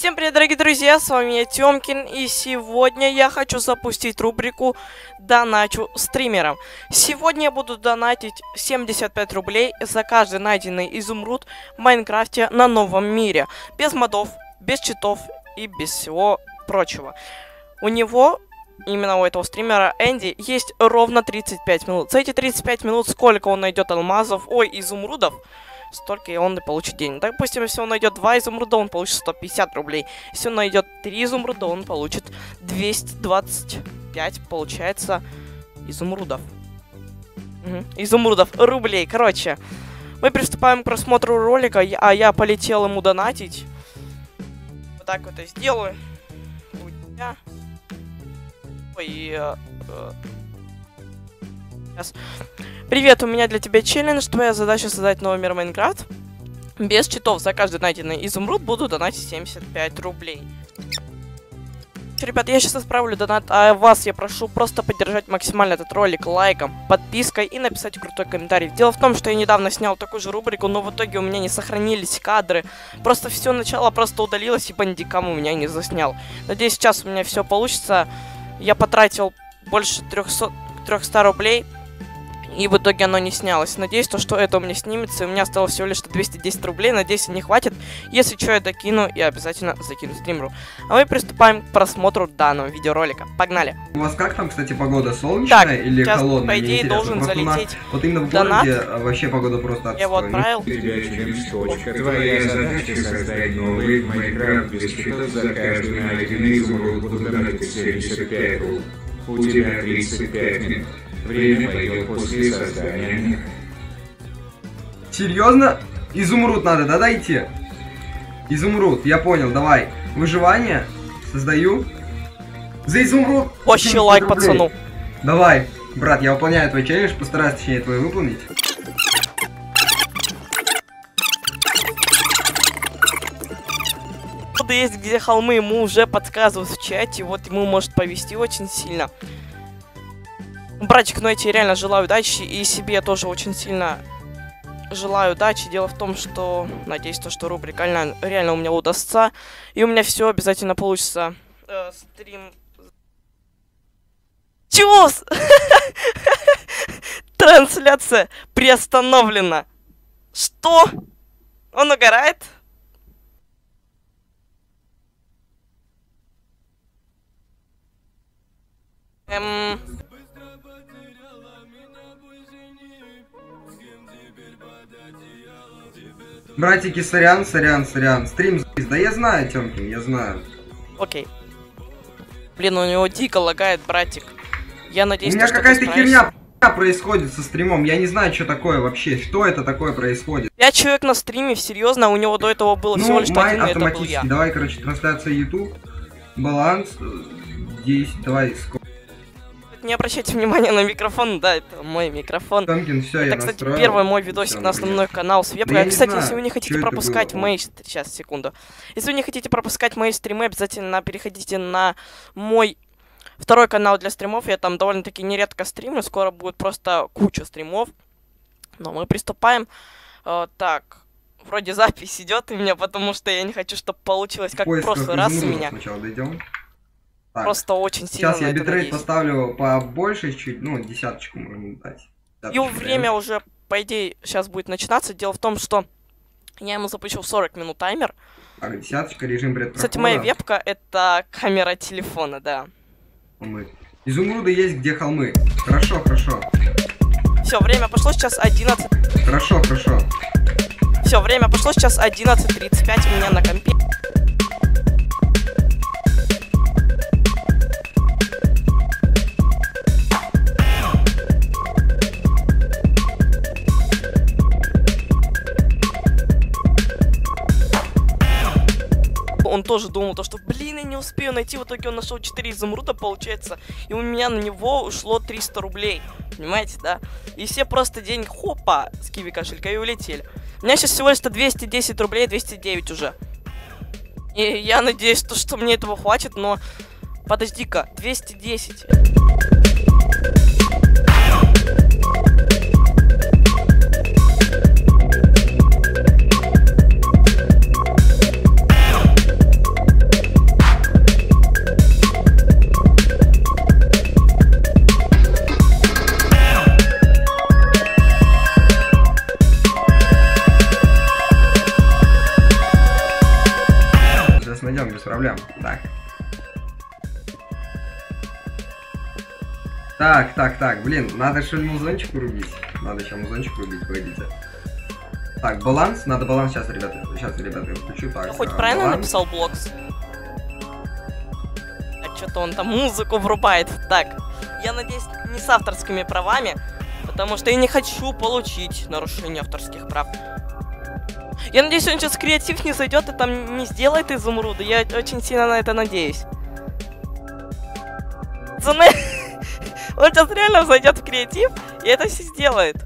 Всем привет, дорогие друзья, с вами я, Тёмкин, и сегодня я хочу запустить рубрику «Доначу стримерам». Сегодня я буду донатить 75 рублей за каждый найденный изумруд в Майнкрафте на новом мире. Без модов, без читов и без всего прочего. У него, именно у этого стримера Энди, есть ровно 35 минут. За эти 35 минут сколько он найдет алмазов, изумрудов, столько и он и получит денег. Допустим, если он найдет 2 изумруда, он получит 150 рублей. Если он найдет 3 изумруда, он получит 225, получается, изумрудов. Изумрудов, рублей. Короче, мы приступаем к просмотру ролика, а я полетел ему донатить. Вот так вот я сделаю. Привет, у меня для тебя челлендж. Твоя задача создать новый мир Майнкрафт. Без читов. За каждый найденный изумруд буду донатить 75 рублей. Ребят, я сейчас отправлю донат, а вас я прошу просто поддержать максимально этот ролик лайком, подпиской и написать крутой комментарий. Дело в том, что я недавно снял такую же рубрику, но в итоге у меня не сохранились кадры. Просто все начало просто удалилось, и бандикам у меня не заснял. Надеюсь, сейчас у меня все получится. Я потратил больше 300 рублей. И в итоге оно не снялось. Надеюсь, что это у меня снимется. И у меня осталось всего лишь 210 рублей. Надеюсь, не хватит. Если что, я докину и обязательно закину стримеру. А мы приступаем к просмотру данного видеоролика. Погнали! У вас как там, кстати, погода? Солнечная так, или сейчас, холодная? По идее, должен залететь вот именно в донат. городе вообще погода просто отстой. Я его отправил. Твоя задача создать новый Майнкрафт без читов за каждый найденный изумруд буду донатить 75 рублей. У тебя 35 минут. Время пойдет после создания. Серьезно? Изумруд надо, да, дайте? Изумруд, я понял, давай. Выживание. Создаю. За изумруд. Вообще лайк, пацану. Давай, брат, я выполняю твой челлендж, постараюсь, точнее, твой выполнить. Есть, где холмы, ему уже подсказывают в чате, вот ему может повезти очень сильно. Братик, ну я тебе реально желаю удачи, и себе тоже очень сильно желаю удачи. Дело в том, что надеюсь, что рубрика реально у меня удастся, и у меня все обязательно получится. Стрим... Чего? Трансляция приостановлена. Что? Он угорает? Братики, сорян. Стрим за***ь. Да я знаю, Тёмкин, я знаю. Окей. Блин, у него дико лагает, братик. Я надеюсь, у меня какая-то херня происходит со стримом. Я не знаю, что такое вообще. Что это такое происходит? 5 человек на стриме, серьезно, у него до этого было всего лишь один, и это был я. Давай, короче, трансляция YouTube. Баланс 10. Давай, сколько? Не обращайте внимания на микрофон, да, это мой микрофон. Тёмкин, всё, это, кстати, настроил. Первый мой видосик на основной канал с вебкой. Кстати, если вы не хотите пропускать мои... Сейчас, секунду. Если вы не хотите пропускать мои стримы, обязательно переходите на мой второй канал для стримов. Я там довольно-таки нередко стримлю, скоро будет просто куча стримов. Но мы приступаем. Так, вроде запись идет у меня, потому что я не хочу, чтобы получилось как в прошлый раз у меня. Сначала дойдем. Так, просто очень сильно. Сейчас я битрейт поставлю побольше чуть, ну, десяточку можно дать. И время уже, по идее, сейчас будет начинаться. Дело в том, что я ему запущу 40 минут таймер. Так, десяточка, режим предпрохода. Кстати, моя вебка — это камера телефона, да. Изумруды есть, где холмы. Хорошо. Все, время пошло, сейчас 11. Хорошо. Все, время пошло, сейчас 11:35 у меня на компе. Он тоже думал, что, блин, я не успею найти. В итоге он нашел 4 изумруда, получается. И у меня на него ушло 300 рублей. Понимаете, да? И все просто деньги, хопа, с киви кошелька и улетели. У меня сейчас всего лишь 210 рублей, 209 уже. И я надеюсь, что мне этого хватит, но... Подожди-ка, 210. найдем без проблем. Так, блин, надо же музончик рубить. Погодите. Так, баланс, надо баланс сейчас, ребята, я включу. Так, Я хоть правильно баланс. написал блокс? А что-то он там музыку врубает. Так, я надеюсь, не с авторскими правами, потому что я не хочу получить нарушение авторских прав. Я надеюсь, он сейчас креатив не зайдет и там не сделает изумруды. Я очень сильно на это надеюсь. Пацаны, он сейчас реально зайдет в креатив и это все сделает.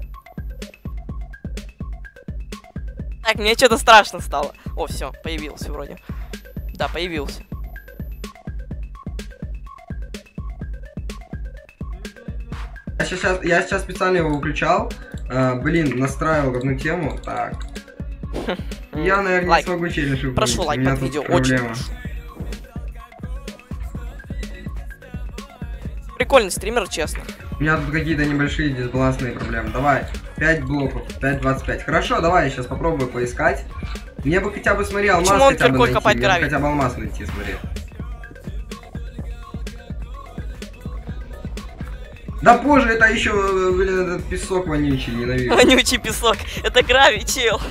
Так, мне что-то страшно стало. О, все, появился вроде. Да, появился. Я сейчас специально его выключал. Блин, настраивал одну тему. Так. Я, наверное, не смогу челлендж выполнить. Прошу лайк под видео, очень прошу. Прикольный стример, честно. У меня тут какие-то небольшие дисбалансные проблемы. Давай, 5 блоков, 5.25. Хорошо, давай я сейчас попробую поискать. Мне бы хотя бы, смотри, алмаз почему он хотя бы найти. копать Мне бы гравий? хотя бы алмаз найти, смотри. Да позже это еще, блин, этот песок вонючий, ненавижу. Вонючий песок. Это гравий, чел.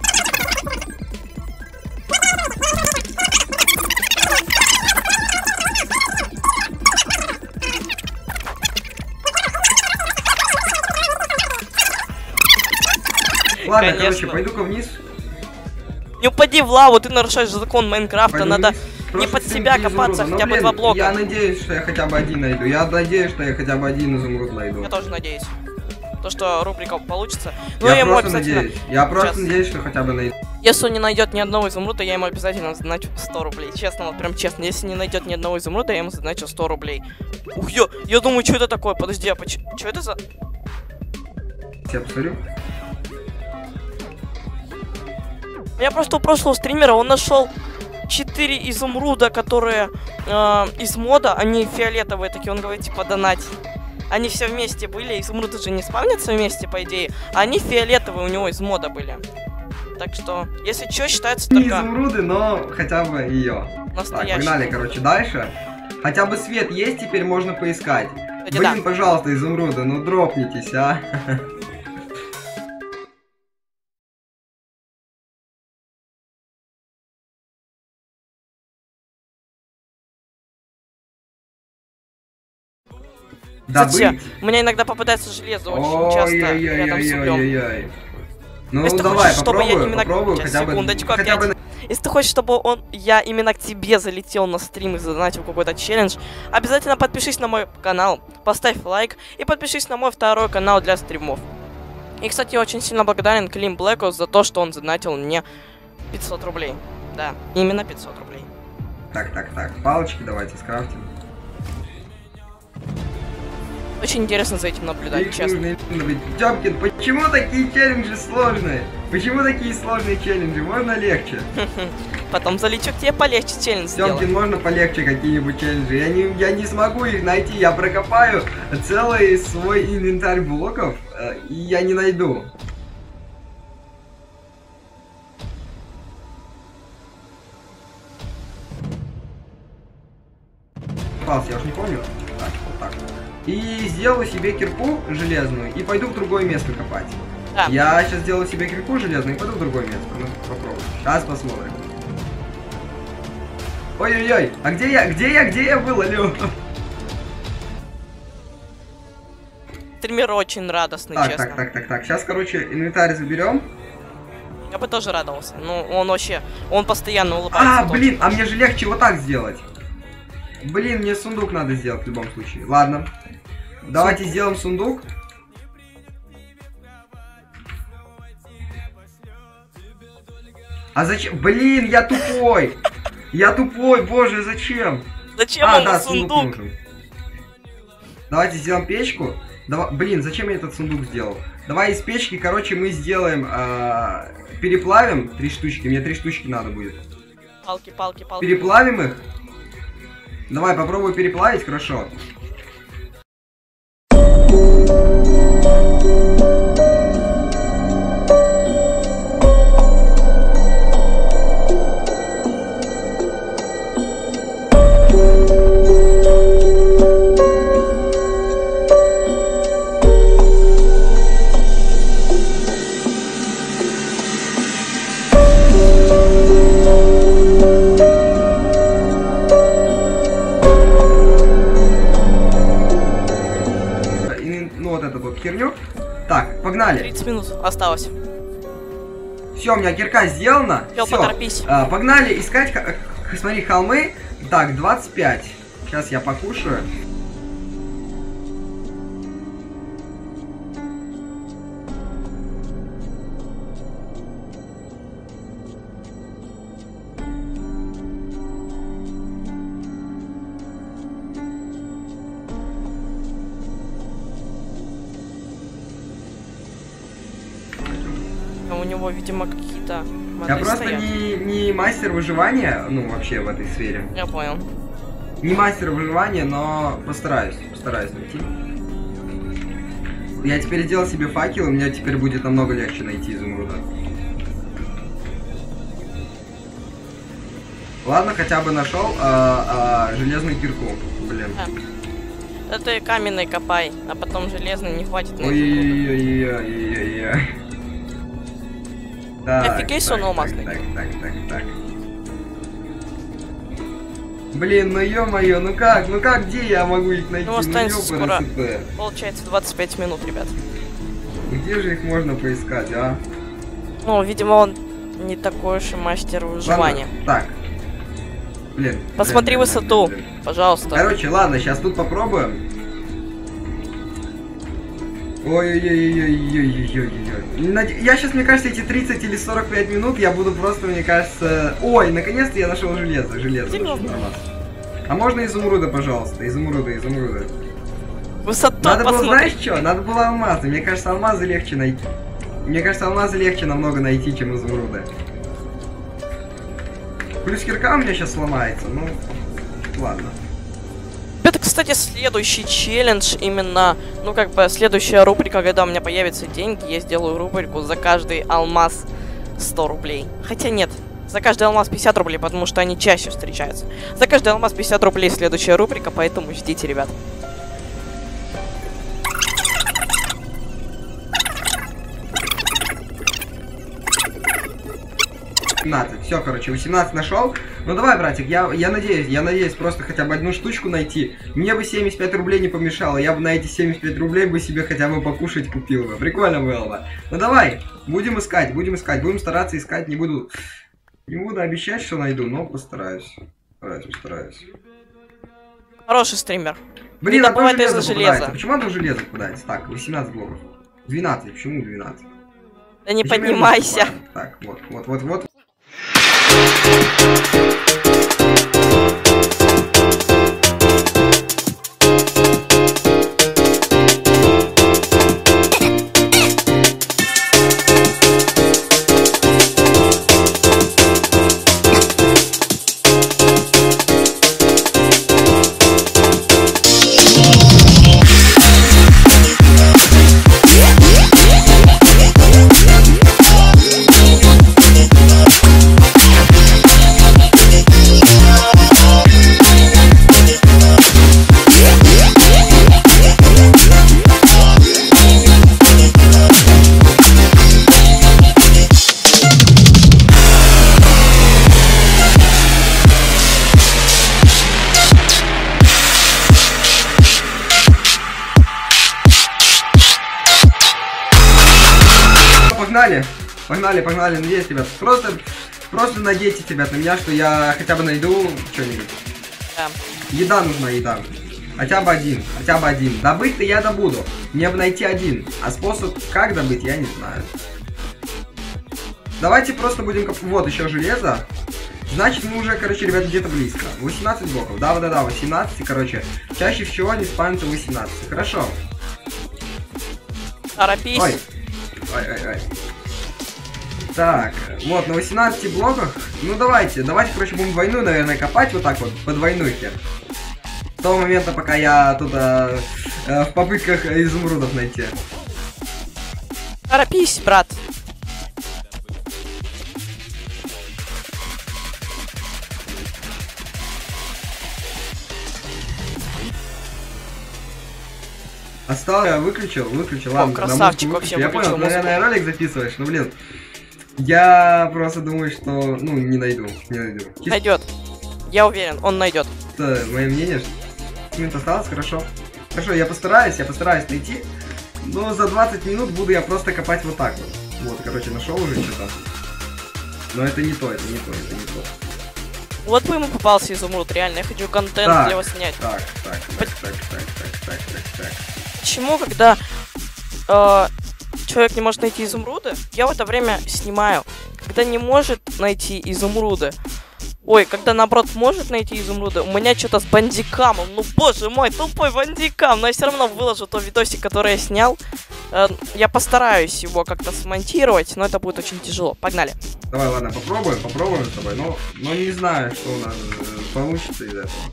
Ладно, Конечно. короче, пойду-ка вниз. Не упади в лаву, ты нарушаешь закон Майнкрафта, Пойду надо вниз. не Просто под всем себя без копаться, изумруда. хотя Ну, бы блин, 2 блока. Я надеюсь, что я хотя бы один найду. Я надеюсь, что я хотя бы один изумруд найду. Я тоже надеюсь. То, что рубрика получится. Но Я ему просто обязательно... надеюсь. Я просто Сейчас. надеюсь, что хотя бы найду. Если он не найдет ни одного изумруда, я ему обязательно задоначу 100 рублей. Честно, вот прям честно. Если не найдет ни одного изумруда, я ему задоначу 100 рублей. Ух, я думаю, что это такое? Подожди, а что это за... Я посмотрю. Я просто у прошлого стримера, он нашел 4 изумруда, которые из мода, они фиолетовые такие, он говорит, типа, донать. Они все вместе были, изумруды же не спавнятся вместе, по идее, а они фиолетовые у него из мода были. Так что, если что, считается Не только изумруды, но хотя бы ее. Так, настоящий. погнали, короче, дальше. Хотя бы свет есть, теперь можно поискать. Кстати, Блин, да. пожалуйста, изумруды, ну дропнитесь, а. Кстати, Добыть. у меня иногда попадается железо очень часто рядом с углем. Ой-ой-ой-ой-ой. Ну Если ты давай, хочешь, чтобы я попробую, именно... попробую, Сейчас, хотя бы, секундочку, хотя опять. бы... Если ты хочешь, чтобы я именно к тебе залетел на стрим и задонатил какой-то челлендж, обязательно подпишись на мой канал, поставь лайк и подпишись на мой второй канал для стримов. И, кстати, я очень сильно благодарен Клим Блэку за то, что он задонатил мне 500 рублей. Да, именно 500 рублей. Так, палочки давайте скрафтим. Очень интересно за этим наблюдать, честно. Тёмкин, почему такие челленджи сложные? Почему такие сложные челленджи? Можно легче? Потом залечу к тебе полегче челлендж сделать. Тёмкин, можно полегче какие-нибудь челленджи? Я не смогу их найти, я прокопаю целый свой инвентарь блоков, и я не найду. Я уж не помню. Так, вот так. И сделаю себе кирку железную и пойду в другое место копать. Да. Я сейчас сделаю себе кирку железную и пойду в другое место. Ну, попробуем. Сейчас посмотрим. Ой-ой-ой, а где я был, алло? Стример очень радостный, честно. Так. Сейчас, короче, инвентарь заберем. Я бы тоже радовался. Ну, он вообще, он постоянно улыбается. А, блин, а мне же легче вот так сделать. Блин, мне сундук надо сделать в любом случае. Ладно. Давайте сделаем сундук. А зачем? Блин, я тупой. Я тупой, боже, зачем? Зачем А, ему да, сундук? нужен. Давайте сделаем печку. Блин, зачем я этот сундук сделал? Давай из печки, короче, мы сделаем... переплавим 3 штучки. Мне 3 штучки надо будет. Палки. Переплавим их. Давай, попробую переплавить, хорошо. погнали. 30 минут осталось. Все, у меня кирка сделана. Всё, Всё. поторопись. Погнали искать, смотри, холмы. Так, 25. Сейчас я покушаю. У него, видимо, какие-то... Я моды просто стоят. не мастер выживания, ну, вообще в этой сфере. Я понял. Не мастер выживания, но постараюсь найти. Я теперь сделал себе факел, и мне теперь будет намного легче найти изумруда. Ладно, хотя бы нашел железную кирку. Блин. Это каменный копай, а потом железный не хватит на изумруда. Ой-ой-ой-ой-ой-ой. Так, Офигеть, что он алмазный. так. Блин, ну ё-моё, ну как, где я могу их найти? Ну, останется скоро. СП. Получается 25 минут, ребят. Где же их можно поискать, а? Ну, видимо, он не такой уж и мастер выживания. Ладно, так. Блин. Посмотри высоту, пожалуйста. Короче, ладно, сейчас тут попробуем. Ой-ой-ой-ой-ой-ой-ой-ой. Я сейчас, мне кажется, эти 30 или 45 минут я буду просто, мне кажется... Ой, наконец-то я нашел железо. Серьезно? А можно изумруда, пожалуйста? Изумруда. Высоту Надо было, посмотри. знаешь что? Надо было алмазы. Мне кажется, алмазы легче найти. Мне кажется, алмазы легче намного найти, чем изумруды. Плюс кирка у меня сейчас сломается, ну... Ладно. Это, кстати, следующий челлендж, именно, ну, как бы, следующая рубрика, когда у меня появятся деньги, я сделаю рубрику за каждый алмаз 100 рублей. Хотя нет, за каждый алмаз 50 рублей, потому что они чаще встречаются. За каждый алмаз 50 рублей следующая рубрика, поэтому ждите, ребят. Все, короче, 18 нашел. Ну давай, братик, я надеюсь просто хотя бы одну штучку найти. Мне бы 75 рублей не помешало, я бы на эти 75 рублей бы себе хотя бы покушать купил бы. Прикольно было бы. Ну давай, будем искать, будем стараться искать, не буду обещать, что найду, но постараюсь. Постараюсь. Хороший стример. Блин, Не а то добывай из-за железо железа. попадается. Почему оно железо попадается? Так, 18 блоков. 12, почему 12? Да не Зачем я поднимайся. не покупаю? Так, вот. Погнали, надеюсь, ребят. Просто надейтесь, ребят, на меня, что я хотя бы найду что-нибудь. Да. Еда нужна, еда. Хотя бы один. Добыть-то я добуду. Мне бы найти один. А способ, как добыть, я не знаю. Давайте просто будем... Вот, еще железо. Значит, мы уже, короче, ребят, где-то близко. 18 блоков. Да, 18, короче. Чаще всего они спавнятся 18. Хорошо. Торопись. Ой. Так, вот, на 18 блоках. Ну, давайте, короче, будем двойную, наверное, копать вот так вот, по двойнухе. С того момента, пока я тут в попытках изумрудов найти. Торопись, брат. Осталось, я выключил, ладно. Красавчик, вообще Я выключил понял, музыку. наверное, ролик записываешь, но, блин. Я просто думаю, что, ну, не найду. Чисто Найдет. Я уверен, он найдет. мое мнение, что минут осталось, хорошо. Хорошо, я постараюсь найти. Но за 20 минут буду я просто копать вот так вот. Вот, короче, нашел уже что-то. Но это не то, это не то, это не то. Вот бы ему попался изумруд, реально, я хочу контент Так, для вас снять. Так. Почему, когда человек не может найти изумруды, я в это время снимаю. Когда не может найти изумруды, ой, когда наоборот может найти изумруды, у меня что-то с бандикамом, ну боже мой, тупой бандикам, но я все равно выложу тот видосик, который я снял. Я постараюсь его как-то смонтировать, но это будет очень тяжело. Погнали. Давай, ладно, попробуем с тобой, но не знаю, что у нас получится из этого.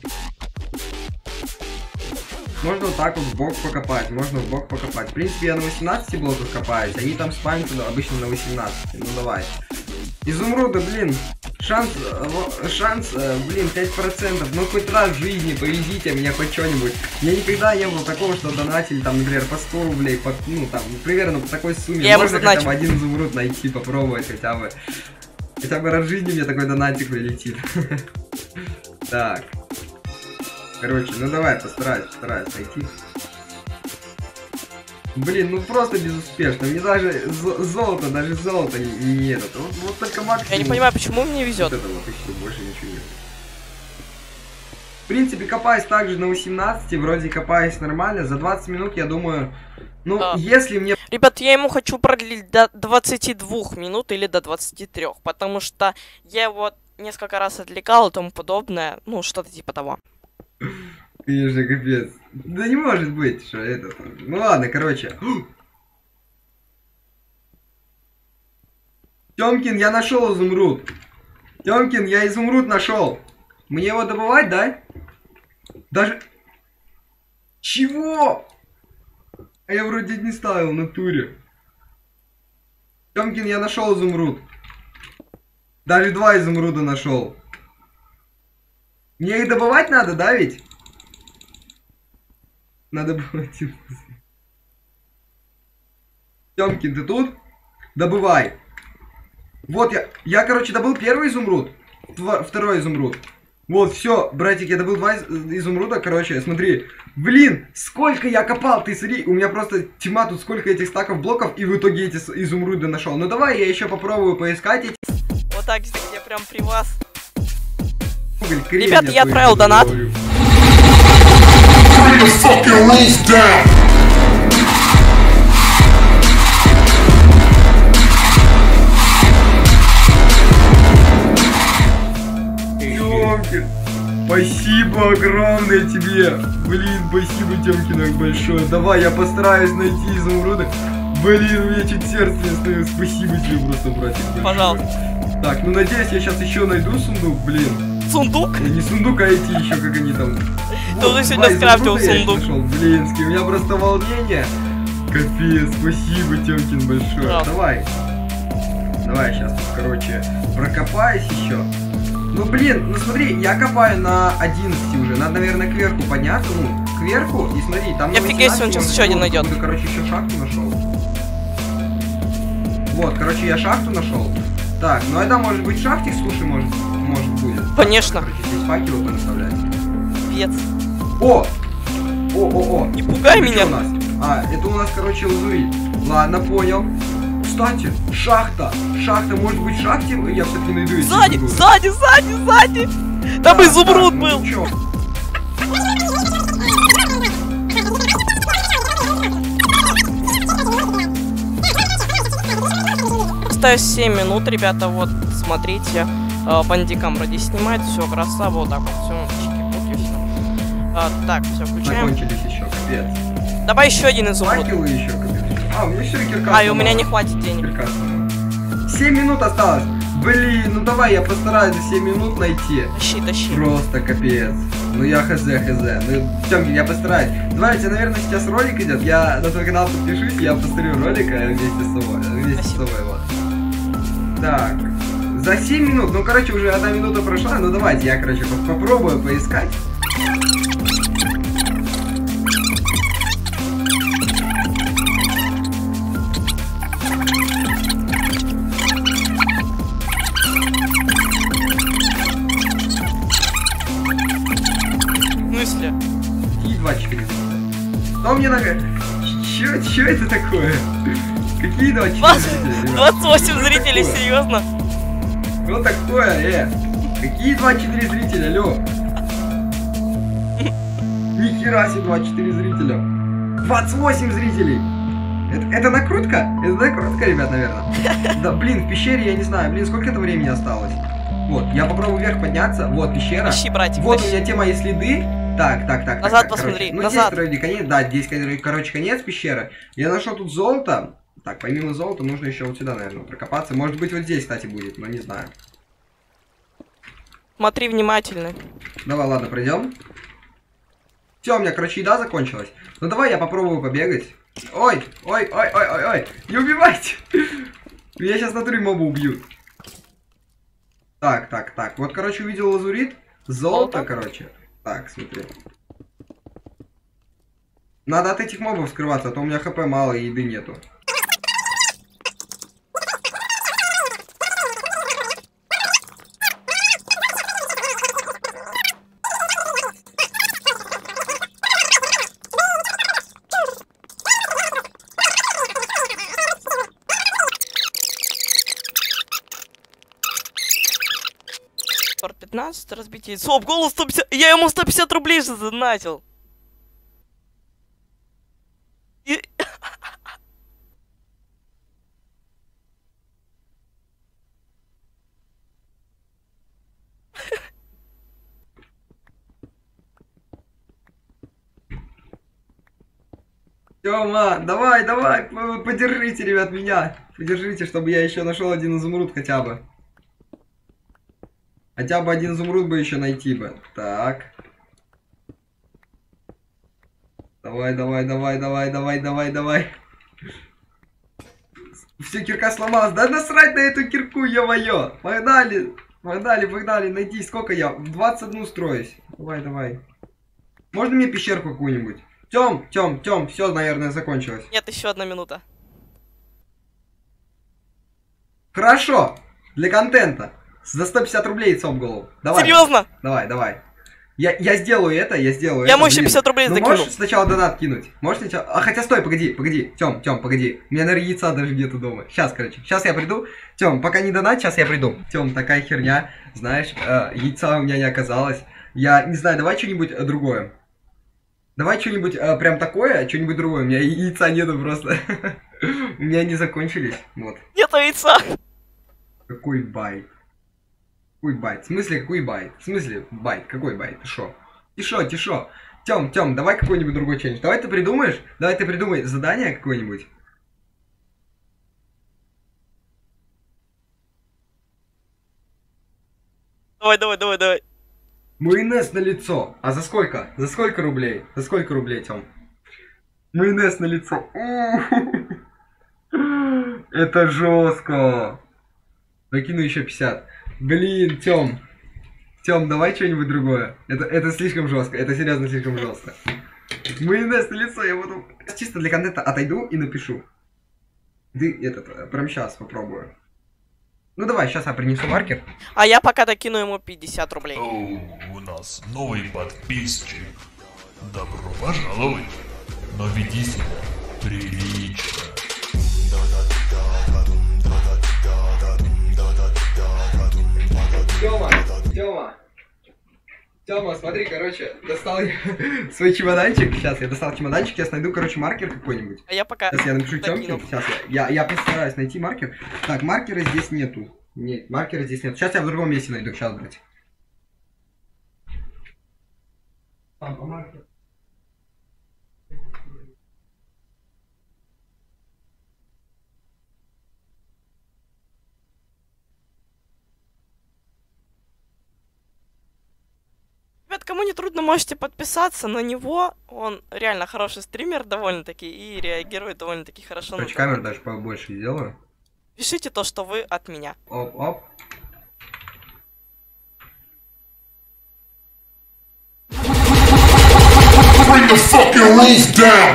Можно вот так вот в бок покопать, можно в бок покопать. В принципе, я на 18 блоках копаюсь, они там спамятся обычно на 18. Ну давай. Изумруды, блин. Шанс, блин, 5%. Ну хоть раз в жизни повезите мне хоть что-нибудь. У меня никогда не было такого, что донатили там, например, по 100 рублей, по, ну там, примерно по такой сумме. Я можно хотя бы один изумруд найти, попробовать хотя бы. Хотя бы раз в жизни мне такой донатик прилетит. Так. Короче, ну давай, постараюсь найти. Блин, ну просто безуспешно. Мне даже золото не этот. Вот только максимум. Я не понимаю, почему мне везет. Вот это вот и все, больше ничего нет. В принципе, копаюсь также на 18, вроде копаюсь нормально. За 20 минут, я думаю, ну, если мне... Ребят, я ему хочу продлить до 22 минут или до 23, потому что я его несколько раз отвлекал и тому подобное. Ну, что-то типа того. Конечно, капец. Да не может быть, что это... Ну ладно, короче. Тёмкин, я нашел изумруд. Тёмкин, я изумруд нашел. Мне его добывать, да? Даже... Чего? А я вроде не ставил в натуре. Тёмкин, я нашел изумруд. Даже 2 изумруда нашел. Мне их добывать надо, да ведь? Надо было... Тёмкин, ты тут? Добывай. Вот я, короче, добыл первый изумруд. Второй изумруд. Вот, все, братик, я добыл 2 изумруда, короче, смотри. Блин, сколько я копал, ты смотри, у меня просто тьма, тут сколько этих стаков блоков, и в итоге эти изумруды нашел. Ну давай я еще попробую поискать эти. Вот так, я прям при вас. Ребят, я отправил донат. Тёмкин, спасибо огромное тебе. Блин, спасибо, Тёмкин, большое. Давай, я постараюсь найти изумруды. Блин, у меня чуть сердце не остается. Спасибо тебе просто, братик. Большое. Пожалуйста. Так, ну надеюсь, я сейчас еще найду сундук, блин. Сундук? Не сундук, а эти еще, как они там. Ты уже сегодня скрафтил сундук. Блинский, у меня просто волнение. Капец, спасибо, Тёмкин, большое. Да. Давай, сейчас, короче, прокопаюсь еще. Ну, блин, ну смотри, я копаю на 11 уже. Надо, наверное, кверху подняться, ну, кверху, и смотри, там... Я офигеть, он сейчас еще один найдет. Короче, еще шахту нашел. Вот, короче, я шахту нашел. Так, ну это может быть шахтик, слушай, может будет. Конечно. Короче, здесь факелы понаставлять. Пец. О! Не пугай Это меня. у нас? А, это у нас, короче, лазурит. Ладно, понял. Кстати, шахта. Шахта, может быть, в шахте я все-таки найду эти Сзади, изумруды. сзади. Там изумруд был. Ну, чё? Осталось 7 минут, ребята, вот, смотрите. Бандикам вроде снимает, все красава, вот так вот, все, чики-пуки, все. Так, все, включаем. Закончились еще, капец. Давай еще один изумруд. Факелы еще, капец. А, у меня все кирка. А, и у меня не хватит денег. 7 минут осталось. Блин, ну давай я постараюсь за 7 минут найти. Тащи. Просто капец. Ну я хз. Ну, Тёмкин, я постараюсь. Давай, у тебя, наверное, сейчас ролик идет. Я на твой канал подпишусь, я посмотрю ролик вместе с собой. Вот. Так. За 7 минут, ну, короче, уже 1 минута прошла. Ну, давайте я, короче, попробую поискать. В смысле? И 2-4. Что мне надо? Чё это такое? Какие 24 зрителя? 28 зрителей, серьезно? Что такое, Какие 24 зрителя, алло? Нихера себе 24 зрителя. 28 зрителей. Это накрутка? Это накрутка, ребят, наверное. Да, блин, в пещере я не знаю. Блин, сколько это времени осталось? Вот, я попробую вверх подняться. Вот пещера. Ищи, братик, вот ищи. у меня те мои следы. Так. Назад посмотри, короче, ну, назад. Здесь вроде конец, да, здесь, короче, конец пещеры. Я нашел тут золото. Так, помимо золота нужно еще вот сюда, наверное, прокопаться. Может быть, вот здесь, кстати, будет, но не знаю. Смотри внимательно. Давай, ладно, пройдем. Все, у меня, короче, еда закончилась. Ну давай я попробую побегать. Ой, не убивайте. Меня сейчас на 3 моба убьют. Так. Вот, короче, увидел лазурит. Золото, короче. Так, смотри. Надо от этих мобов скрываться, а то у меня хп мало и еды нету. Спорт 15, разбить яйцо. Об голову 150. Я ему 150 рублей же задонатил. И... Тёма, давай, поддержите, ребят, меня. Поддержите, чтобы я еще нашел один изумруд хотя бы. Хотя бы один изумруд бы еще найти бы. Так. Давай. Все, кирка сломалась. Да насрать на эту кирку, ё-моё. Погнали. Найди, сколько я? В 21 строюсь. Давай. Можно мне пещерку какую-нибудь? Тём, все, наверное, закончилось. Нет, еще 1 минута. Хорошо. Для контента. За 150 рублей яйцом в голову. Давай. Серьезно? Давай. Я сделаю это, Я ему еще 50 рублей ну, закину. можешь сначала донат кинуть? Можешь сначала... А, хотя стой, погоди. Тём, погоди. У меня, наверное, яйца даже нету дома. Сейчас я приду. Тём, пока не донат, сейчас я приду. Тём, такая херня. Знаешь, яйца у меня не оказалось. Я не знаю, давай что-нибудь другое. Давай что-нибудь прям такое, что-нибудь другое. У меня яйца нету просто. У меня они закончились. Вот. Нету яйца. Какой байт? Какой байт? В смысле, какой байт? В смысле, байт? Какой байт? Ты шо? Тишо. Тём, давай какой-нибудь другой челлендж. Давай ты придумай задание какое-нибудь. Давай. Майонез на лицо. А за сколько? За сколько рублей? Тём? Майонез на лицо. Это жестко. Накину еще 50. Блин, Тём, давай что-нибудь другое. Это слишком жестко. Это серьезно слишком жестко. Майонез на лицо, я буду... Чисто для контента отойду и напишу. Прям сейчас попробую. Ну давай, сейчас я принесу маркер. А я пока докину ему 50 рублей. У нас новый подписчик. Добро пожаловать. Но веди себя прилично. Тёма, смотри, короче, достал я свой чемоданчик. Сейчас я достал чемоданчик, я найду, короче, маркер какой-нибудь. А я пока Сейчас я напишу докину. Тёмке. Сейчас я постараюсь найти маркер. Так, маркера здесь нету. Нет, маркера здесь нет. Сейчас я в другом месте найду. Сейчас, брать. Маркер. Ребят, кому не трудно, можете подписаться на него. Он реально хороший стример довольно-таки и реагирует довольно-таки хорошо. Короче, камеру даже побольше сделаю. Пишите то, что вы от меня. Оп. Bring the fucking roof down.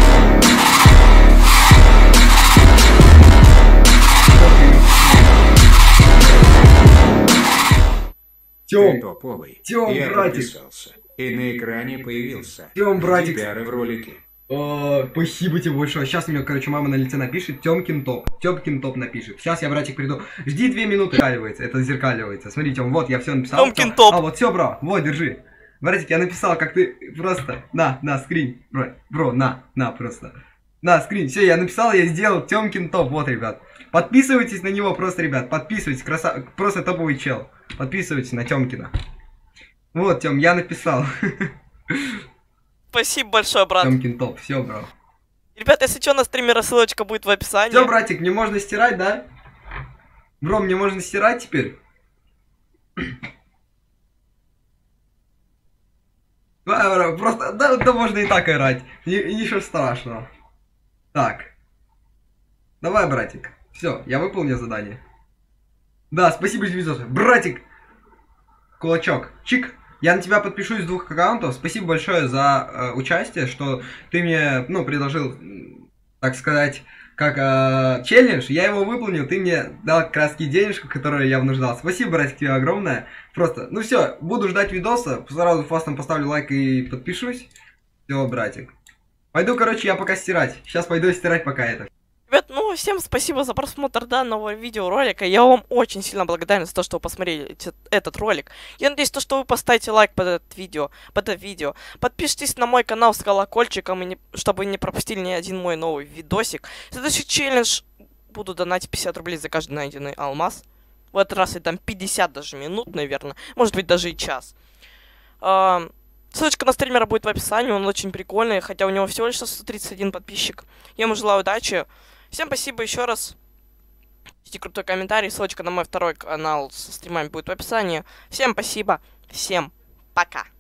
Тём, Топовый. Тём, Я братик. подписался. И на экране появился. Тём, братик. Тебя в ролике. Спасибо тебе большое. Сейчас мне, короче, мама на лице напишет Тёмкин топ. Тёмкин топ напишет. Сейчас я, братик, приду. Жди 2 минуты. Зеркаливается, это зеркаливается. Смотри, Тём, вот я все написал. Тёмкин топ. А, вот все, бро. Вот, держи. Братик, я написал, как ты просто. На, скрин. Бро, на, просто. На, скрин. Все, я написал, я сделал Тёмкин топ. Вот, ребят. Подписывайтесь на него просто, ребят. Подписывайтесь. Просто топовый чел. Подписывайтесь на Тёмкина. Вот, Тём, я написал. Спасибо большое, брат. Тёмкин топ. Все, бро. Ребят, если что, на стримера ссылочка будет в описании. Все, братик, мне можно стирать, да? Бро, мне можно стирать теперь? Да, бро, просто, да можно и так орать. Ничего страшного. Так. Давай, братик. Все, я выполнил задание. Да, спасибо, Звездос. Братик! Кулачок. Чик. Я на тебя подпишусь с 2 аккаунтов. Спасибо большое за участие, что ты мне, ну, предложил, так сказать, как челлендж. Я его выполнил, ты мне дал краски денежку, которую я нуждал. Спасибо, братик, тебе огромное. Просто, ну все, буду ждать видоса. Сразу фастом поставлю лайк и подпишусь. Все, братик. Пойду, короче, я пока стирать. Сейчас пойду стирать пока это. Ребят, ну всем спасибо за просмотр данного видеоролика. Я вам очень сильно благодарен за то, что вы посмотрели этот ролик. Я надеюсь, что вы поставите лайк под это видео. Подпишитесь на мой канал с колокольчиком, чтобы не пропустили ни один мой новый видосик. Следующий челлендж. Буду донатить 50 рублей за каждый найденный алмаз. В этот раз я дам 50 даже минут, наверное. Может быть, даже и час. Ссылочка на стримера будет в описании. Он очень прикольный, хотя у него всего лишь 131 подписчик. Я ему желаю удачи. Всем спасибо еще раз. Пишите крутой комментарий. Ссылочка на мой второй канал со стримами будет в описании. Всем спасибо. Всем пока.